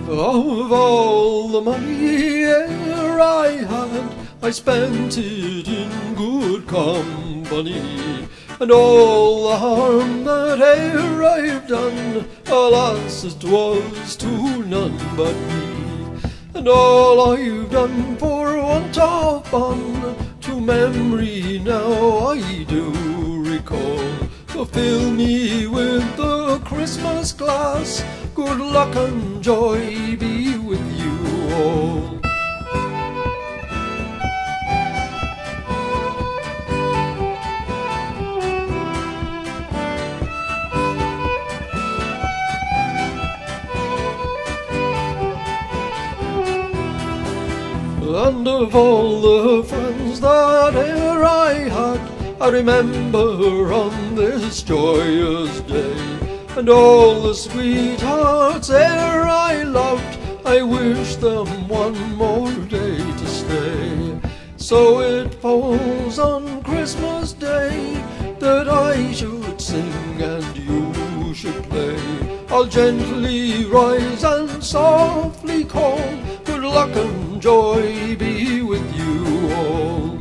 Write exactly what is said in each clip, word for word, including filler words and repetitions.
Of all the money e'er I had, I spent it in good company, and all the harm that e'er I've done, alas, it was to none but me. And all I've done for want of fun, to memory now I do recall. So fill me with the Christmas glass, good luck and joy be with you all. And of all the friends that e'er I had, I remember on this joyous day, and all the sweethearts e'er I loved, I wish them one more day to stay. So it falls on Christmas Day that I should sing and you should play. I'll gently rise and softly call, good luck and joy be with you all.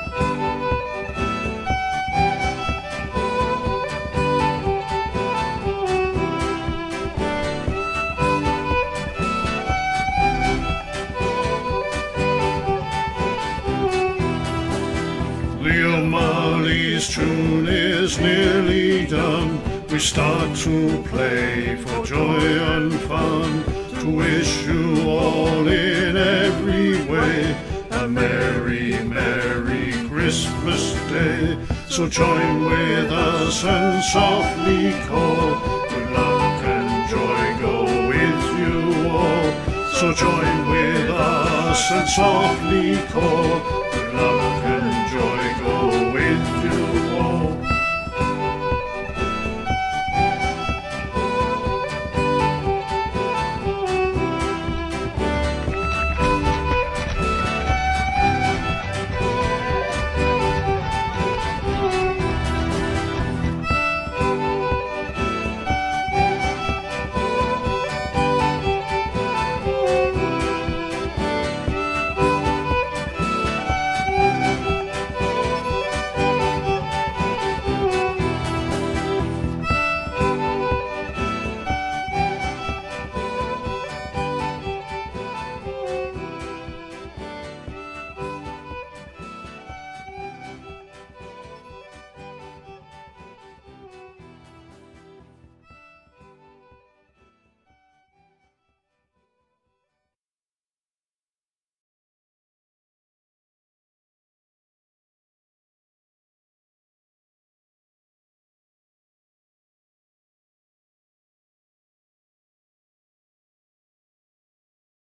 The O'Marleys tune is nearly done. We start to play for joy and fun, to wish you all in every way a merry, merry Christmas Day. So join with us and softly call, good luck and joy go with you all. So join with us and softly call,